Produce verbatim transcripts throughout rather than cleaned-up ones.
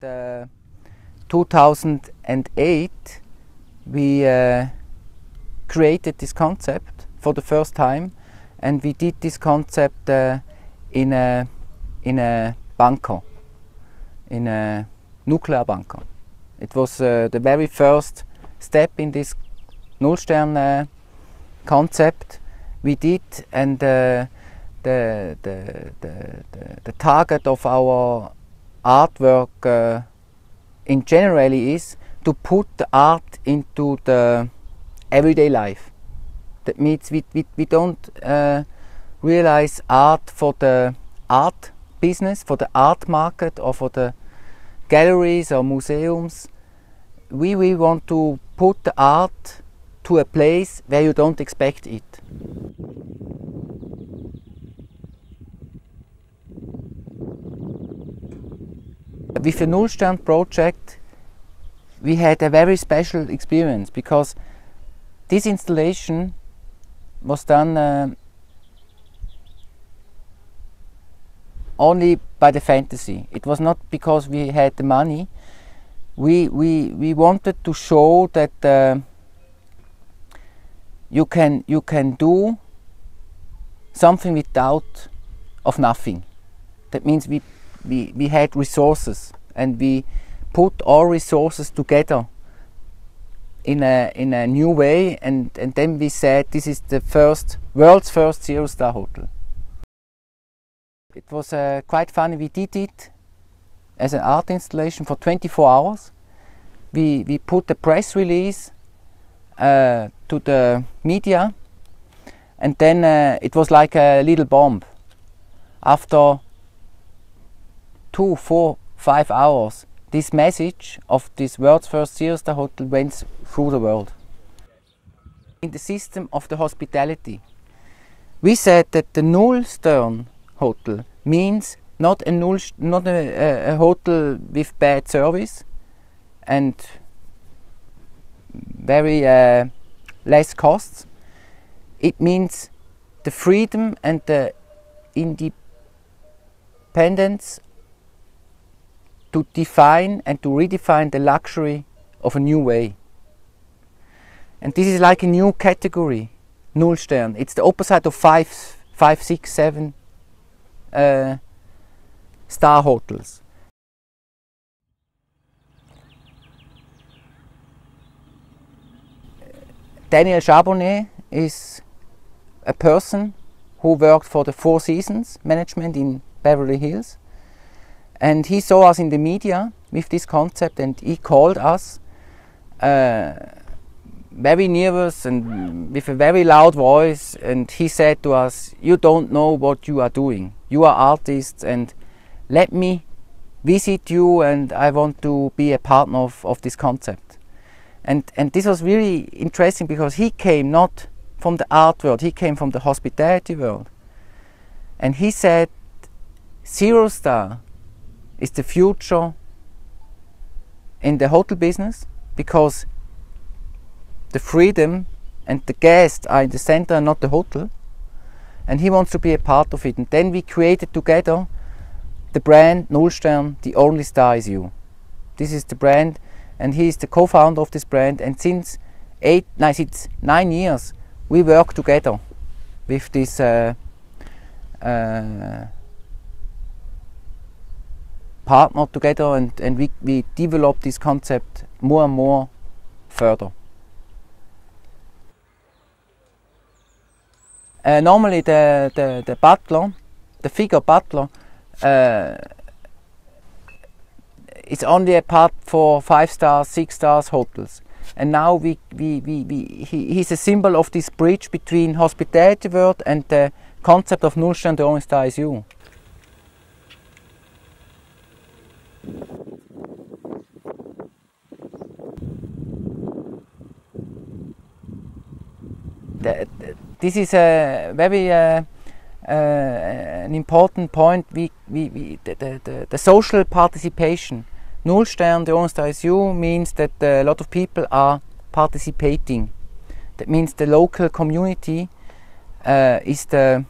uh, two thousand eight we uh, created this concept for the first time, and we did this concept uh, in a in a bunker, in a nuclear bunker. It was uh, the very first step in this Nullstern uh, concept we did, and uh, the, the, the, the, the target of our artwork uh, in generally is to put the art into the everyday life. That means we, we, we don't uh, realize art for the art business, for the art market, or for the galleries or museums. We, we want to put the art to a place where you don't expect it. With the Nullstern project we had a very special experience, because this installation was done uh, only by the fantasy. It was not because we had the money. We, we, we wanted to show that uh, you can, you can do something without of nothing. That means we, we, we had resources, and we put all resources together in a, in a new way, and, and then we said this is the first, world's first zero-star hotel. It was uh, quite funny. We did it as an art installation for twenty-four hours. We, we put a press release uh, to the media, and then uh, it was like a little bomb. After two, four, five hours, this message of this world's first zero-star hotel went through the world. In the system of the hospitality, we said that the Nullstern hotel means not a null, not a, a, a hotel with bad service and very uh, less costs. It means the freedom and the independence to define and to redefine the luxury of a new way. And this is like a new category, Nullstern. It's the opposite of five, five, six, seven uh, star hotels. Daniel Charbonnet is a person who worked for the Four Seasons management in Beverly Hills. And he saw us in the media with this concept, and he called us uh, very nervous and with a very loud voice, and he said to us, "You don't know what you are doing. You are artists, and let me visit you, and I want to be a partner of, of this concept." And, and this was really interesting, because he came not from the art world, he came from the hospitality world. And he said, zero star is the future in the hotel business, because the freedom and the guests are in the center and not the hotel, and he wants to be a part of it. And then we created together the brand Nullstern, the only star is you. This is the brand, and he is the co-founder of this brand, and since eight, nine, since nine years we work together with this uh, uh, partner together, and, and we, we develop this concept more and more further. Uh, normally the, the, the butler, the figure butler, uh, is only a part for five stars, six stars hotels. And now we, we, we, we, he, he's a symbol of this bridge between hospitality world and the concept of Nullstern, the only star is you. The, the, this is a very uh, uh, an important point. We, we, we, the, the, the social participation. Nullstern, the only star is you, means that uh, a lot of people are participating. That means the local community uh, is the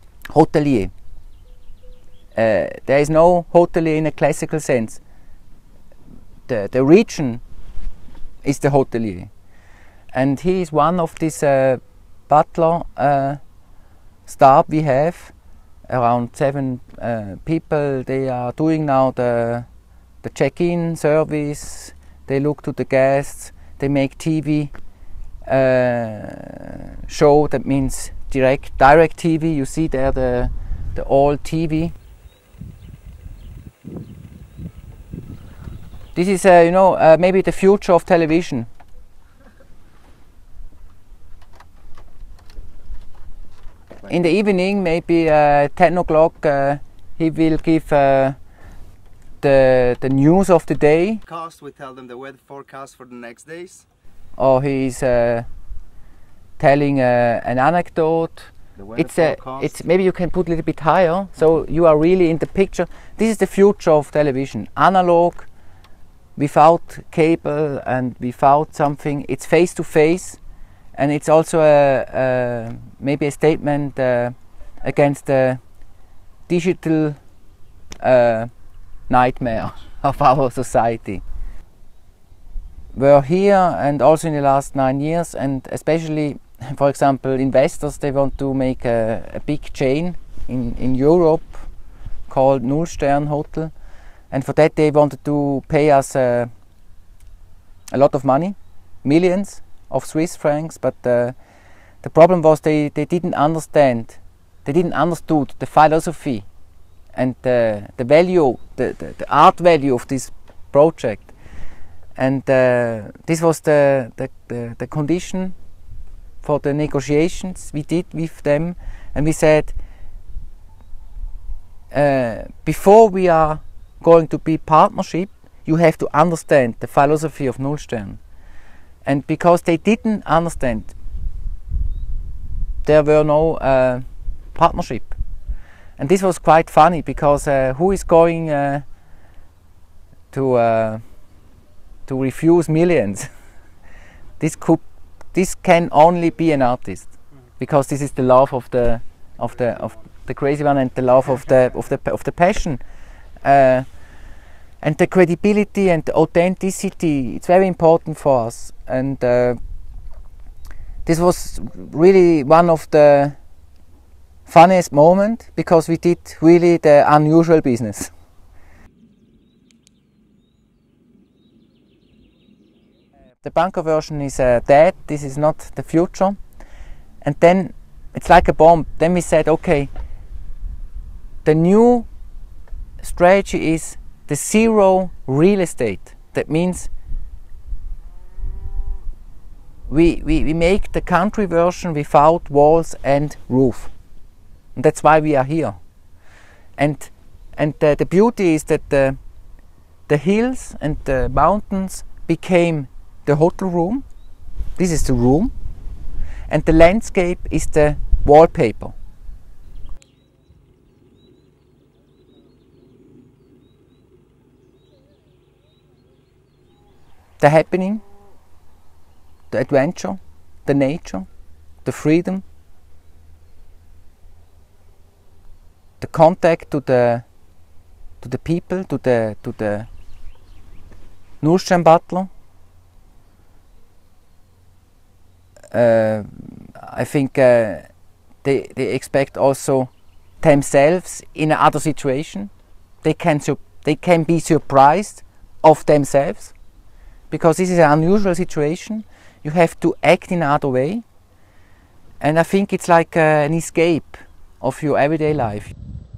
hotelier. Uh, there is no hotelier in a classical sense. the, the region is the hotelier. And he is one of these uh, butler uh, staff we have, around seven uh, people. They are doing now the, the check-in service, they look to the guests, they make T V uh, show, that means direct, direct T V. You see there the, the old T V. This is, uh, you know, uh, maybe the future of television. In the evening, maybe uh, ten o'clock, uh, he will give uh, the the news of the day. We tell them the weather forecast for the next days. Or he's uh, telling uh, an anecdote. It's a, it's maybe you can put a little bit higher, so you are really in the picture. This is the future of television, analog, without cable and without something. It's face to face, and it's also a, a maybe a statement uh, against the digital uh, nightmare of our society. We're here, and also in the last nine years, and especially, for example, investors, they want to make a, a big chain in, in Europe called Nullstern Hotel, and for that they wanted to pay us uh, a lot of money, millions of Swiss francs, but uh, the problem was they, they didn't understand, they didn't understood the philosophy and the, the value, the, the, the art value of this project. And uh, this was the, the, the, the condition for the negotiations we did with them, and we said uh, before we are going to be partnership, you have to understand the philosophy of Nullstern. And because they didn't understand, there were no uh, partnership. And this was quite funny, because uh, who is going uh, to uh, to refuse millions? This could, this can only be an artist, because this is the love of the of the of the crazy one, and the love of the of the of the passion, uh, and the credibility and the authenticity. It's very important for us, and uh, this was really one of the funniest moments, because we did really the unusual business. The bunker version is uh, dead. This is not the future. And then it's like a bomb. Then we said, okay, the new strategy is the zero real estate. That means we, we, we make the country version without walls and roof. And that's why we are here. And, and uh, the beauty is that the, the hills and the mountains became the hotel room. This is the room, and the landscape is the wallpaper. The happening, the adventure, the nature, the freedom, the contact to the to the people, to the to the Nullstern butler. Uh, I think uh, they, they expect also themselves in another situation. They can, they can be surprised of themselves, because this is an unusual situation. You have to act in another way, and I think it's like uh, an escape of your everyday life.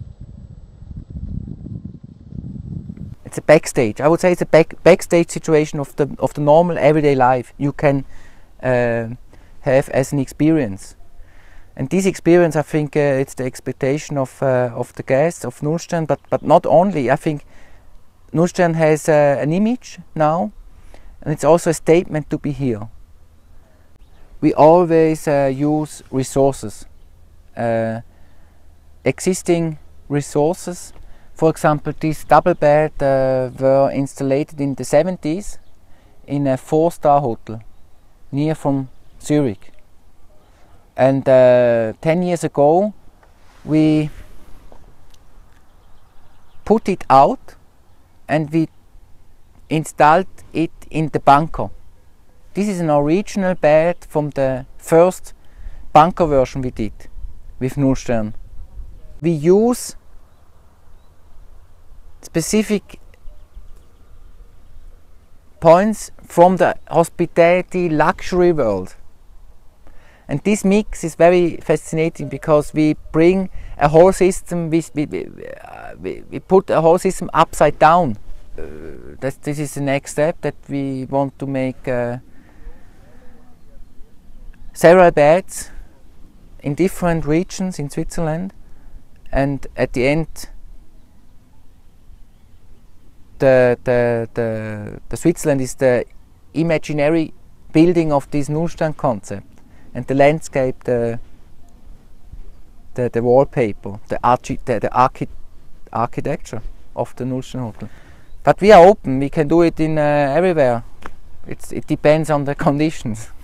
It's a backstage. I would say it's a back, backstage situation of the of the normal everyday life you can uh, have as an experience. And this experience, I think, uh, it's the expectation of uh, of the guests of Nullstern, but but not only. I think Nullstern has uh, an image now, and it's also a statement to be here. We always uh, use resources, uh, existing resources. For example, this double bed uh, were installed in the seventies in a four-star hotel near from Zurich. And uh, ten years ago we put it out, and we installed it in the bunker. This is an original bed from the first bunker version we did with Nullstern. We use specific points from the hospitality luxury world. And this mix is very fascinating because we bring a whole system, we, we, we, we put a whole system upside down. Uh, that, this is the next step, that we want to make uh, several beds in different regions in Switzerland, and at the end the, the, the, the Switzerland is the imaginary building of this Nullstern concept, and the landscape, the the, the wallpaper, the, archi the, the archi architecture of the Nullstern Hotel. But we are open, we can do it in uh, everywhere. It's, it depends on the conditions.